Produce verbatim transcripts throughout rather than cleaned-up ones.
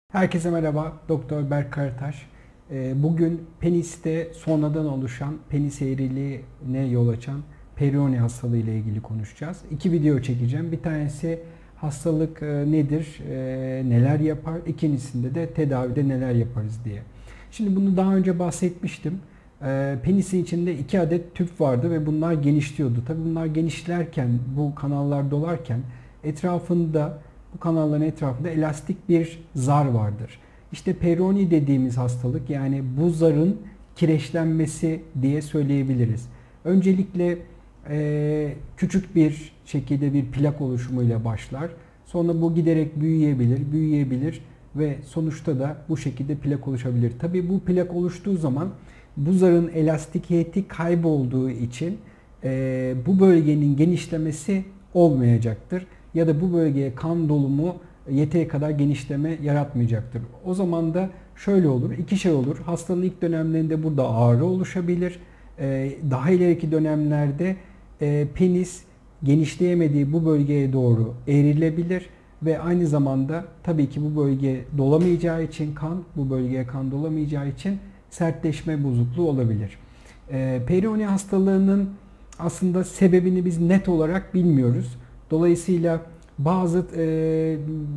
Herkese merhaba, Doktor Berk Karataş. Bugün peniste sonradan oluşan, penis eğriliğine yol açan Peyronie hastalığı ile ilgili konuşacağız. İki video çekeceğim. Bir tanesi hastalık nedir, neler yapar, ikincisinde de tedavide neler yaparız diye. Şimdi bunu daha önce bahsetmiştim. Penisin içinde iki adet tüp vardı ve bunlar genişliyordu. Tabii bunlar genişlerken, bu kanallar dolarken etrafında bu kanalların etrafında elastik bir zar vardır. İşte Peyronie dediğimiz hastalık, yani bu zarın kireçlenmesi diye söyleyebiliriz. Öncelikle e, küçük bir şekilde bir plak oluşumuyla başlar. Sonra bu giderek büyüyebilir, büyüyebilir ve sonuçta da bu şekilde plak oluşabilir. Tabii bu plak oluştuğu zaman bu zarın elastikiyeti kaybolduğu için e, bu bölgenin genişlemesi olmayacaktır. Ya da bu bölgeye kan dolumu yeteri kadar genişleme yaratmayacaktır. O zaman da şöyle olur, iki şey olur. Hastanın ilk dönemlerinde burada ağrı oluşabilir. Daha ileriki dönemlerde penis genişleyemediği bu bölgeye doğru eğrilebilir. Ve aynı zamanda tabii ki bu bölge dolamayacağı için kan, bu bölgeye kan dolamayacağı için sertleşme bozukluğu olabilir. Peyronie hastalığının aslında sebebini biz net olarak bilmiyoruz. Dolayısıyla bazı e,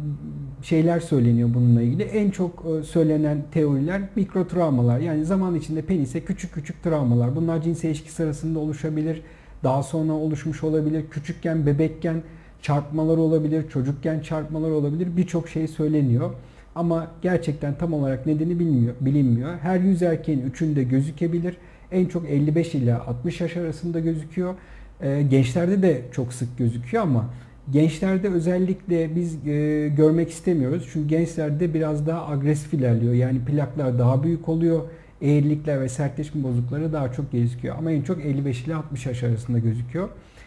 şeyler söyleniyor bununla ilgili. En çok e, söylenen teoriler mikrotravmalar. Yani zaman içinde penise küçük küçük travmalar. Bunlar cinsel ilişki sırasında oluşabilir. Daha sonra oluşmuş olabilir. Küçükken, bebekken çarpmalar olabilir. Çocukken çarpmalar olabilir. Birçok şey söyleniyor. Ama gerçekten tam olarak nedeni bilmiyor, bilinmiyor. Her yüz erkeğin üçünde gözükebilir. En çok elli beş ila altmış yaş arasında gözüküyor. Gençlerde de çok sık gözüküyor ama gençlerde özellikle biz e, görmek istemiyoruz. Çünkü gençlerde biraz daha agresif ilerliyor. Yani plaklar daha büyük oluyor. Eğrilikler ve sertleşme bozuklukları daha çok gözüküyor. Ama en çok elli beş ile altmış yaş arasında gözüküyor.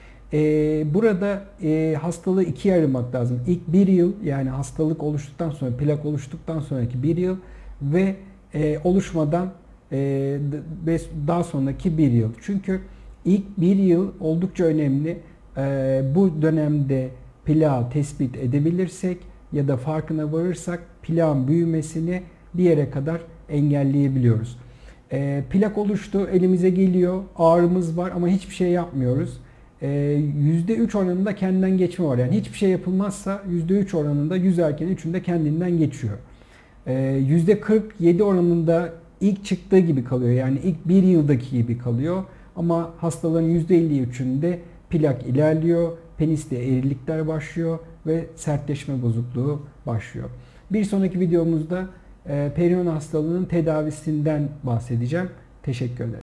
E, burada e, hastalığı ikiye ayırmak lazım. İlk bir yıl, yani hastalık oluştuktan sonra, plak oluştuktan sonraki bir yıl ve e, oluşmadan e, ve daha sonraki bir yıl. Çünkü İlk bir yıl oldukça önemli. Ee, bu dönemde plağı tespit edebilirsek ya da farkına varırsak plağın büyümesini bir yere kadar engelleyebiliyoruz. Ee, plak oluştu, elimize geliyor, ağrımız var ama hiçbir şey yapmıyoruz. Ee, yüzde üç oranında kendinden geçme var. Yani hiçbir şey yapılmazsa yüzde üç oranında yüz erkeğin üçünde kendinden geçiyor. Ee, yüzde kırk yedi oranında ilk çıktığı gibi kalıyor. Yani ilk bir yıldaki gibi kalıyor. Ama hastalığın yüzde elli üçünde plak ilerliyor, peniste eğrilikler başlıyor ve sertleşme bozukluğu başlıyor. Bir sonraki videomuzda e, Peyronie hastalığının tedavisinden bahsedeceğim. Teşekkür ederim.